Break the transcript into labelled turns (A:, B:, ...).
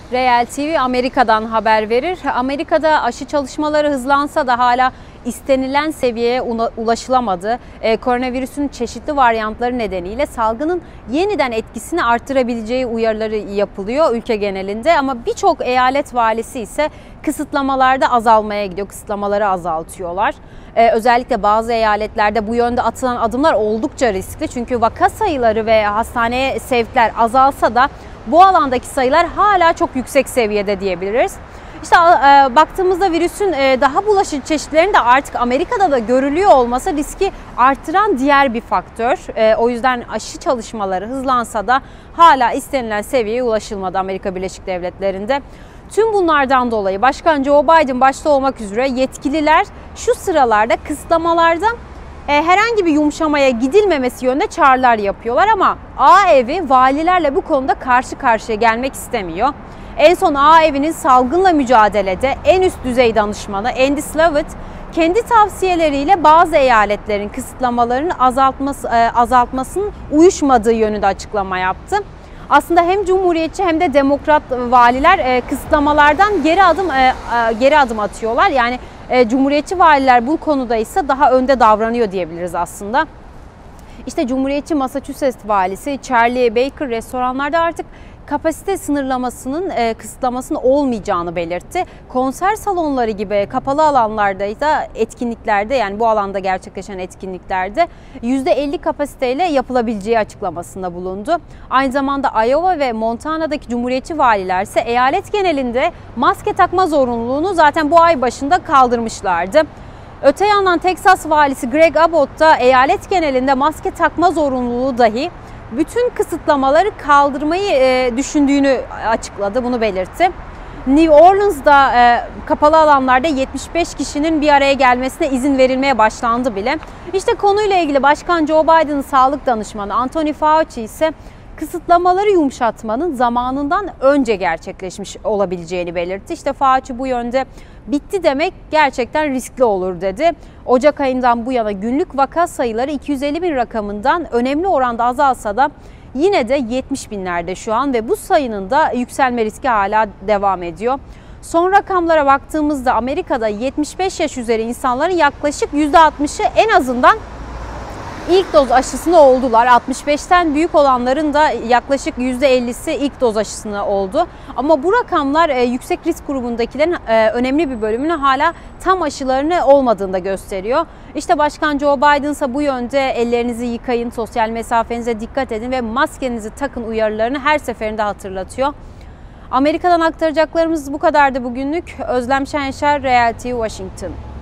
A: Real TV Amerika'dan haber verir. Amerika'da aşı çalışmaları hızlansa da hala istenilen seviyeye ulaşılamadı. Koronavirüsün çeşitli varyantları nedeniyle salgının yeniden etkisini arttırabileceği uyarıları yapılıyor ülke genelinde. Ama birçok eyalet valisi ise kısıtlamalarda azalmaya gidiyor. Kısıtlamaları azaltıyorlar. Özellikle bazı eyaletlerde bu yönde atılan adımlar oldukça riskli. Çünkü vaka sayıları ve hastaneye sevkler azalsa da bu alandaki sayılar hala çok yüksek seviyede diyebiliriz. İşte baktığımızda virüsün daha bulaşıcı çeşitlerinin de artık Amerika'da da görülüyor olması riski artıran diğer bir faktör. O yüzden aşı çalışmaları hızlansa da hala istenilen seviyeye ulaşılmadı Amerika Birleşik Devletleri'nde. Tüm bunlardan dolayı Başkan Joe Biden başta olmak üzere yetkililer şu sıralarda kısıtlamalarda herhangi bir yumuşamaya gidilmemesi yönünde çağrılar yapıyorlar ama A evi valilerle bu konuda karşı karşıya gelmek istemiyor. En son A evinin salgınla mücadelede en üst düzey danışmanı Andy Slavitt kendi tavsiyeleriyle bazı eyaletlerin kısıtlamalarını azaltmasının uyuşmadığı yönünde açıklama yaptı. Aslında hem Cumhuriyetçi hem de Demokrat valiler kısıtlamalardan geri adım atıyorlar. Yani Cumhuriyetçi valiler bu konuda ise daha önde davranıyor diyebiliriz aslında. İşte Cumhuriyetçi Massachusetts valisi Charlie Baker restoranlarda artık kapasite sınırlamasının kısıtlamasının olmayacağını belirtti. Konser salonları gibi kapalı alanlarda da etkinliklerde, yani bu alanda gerçekleşen etkinliklerde %50 kapasiteyle yapılabileceği açıklamasında bulundu. Aynı zamanda Iowa ve Montana'daki Cumhuriyetçi valiler ise eyalet genelinde maske takma zorunluluğunu zaten bu ay başında kaldırmışlardı. Öte yandan Texas valisi Greg Abbott da eyalet genelinde maske takma zorunluluğu dahi bütün kısıtlamaları kaldırmayı düşündüğünü açıkladı, bunu belirtti. New Orleans'da kapalı alanlarda 75 kişinin bir araya gelmesine izin verilmeye başlandı bile. İşte konuyla ilgili Başkan Joe Biden'ın sağlık danışmanı Anthony Fauci ise kısıtlamaları yumuşatmanın zamanından önce gerçekleşmiş olabileceğini belirtti. İşte Fauci bu yönde bitti demek gerçekten riskli olur dedi. Ocak ayından bu yana günlük vaka sayıları 250 bin rakamından önemli oranda azalsa da yine de 70 binlerde şu an ve bu sayının da yükselme riski hala devam ediyor. Son rakamlara baktığımızda Amerika'da 75 yaş üzeri insanların yaklaşık %60'ı en azından İlk doz aşısını oldular. 65'ten büyük olanların da yaklaşık %50'si ilk doz aşısını oldu. Ama bu rakamlar yüksek risk grubundakilerin önemli bir bölümünün hala tam aşılarını olmadığını da gösteriyor. İşte Başkan Joe Biden ise bu yönde ellerinizi yıkayın, sosyal mesafenize dikkat edin ve maskenizi takın uyarılarını her seferinde hatırlatıyor. Amerika'dan aktaracaklarımız bu kadardı bugünlük. Özlem Şenşer, Real TV Washington.